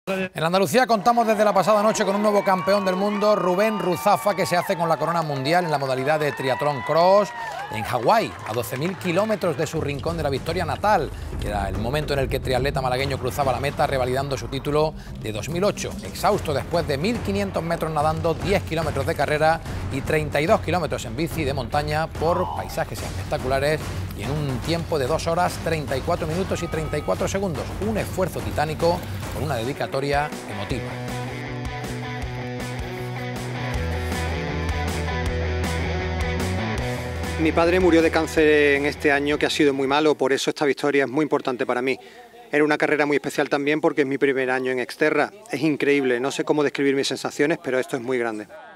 En Andalucía contamos desde la pasada noche con un nuevo campeón del mundo, Rubén Ruzafa, que se hace con la corona mundial en la modalidad de triatlón cross en Hawái, a 12.000 kilómetros de su rincón de la victoria natal. Era el momento en el que el triatleta malagueño cruzaba la meta, revalidando su título de 2008, exhausto después de 1.500 metros nadando, 10 kilómetros de carrera y 32 kilómetros en bici de montaña por paisajes espectaculares y en un tiempo de 2 horas, 34 minutos y 34 segundos. Un esfuerzo titánico con una dedicatoria emotiva. Mi padre murió de cáncer en este año, que ha sido muy malo, por eso esta victoria es muy importante para mí. Era una carrera muy especial también porque es mi primer año en Exterra. Es increíble, no sé cómo describir mis sensaciones, pero esto es muy grande.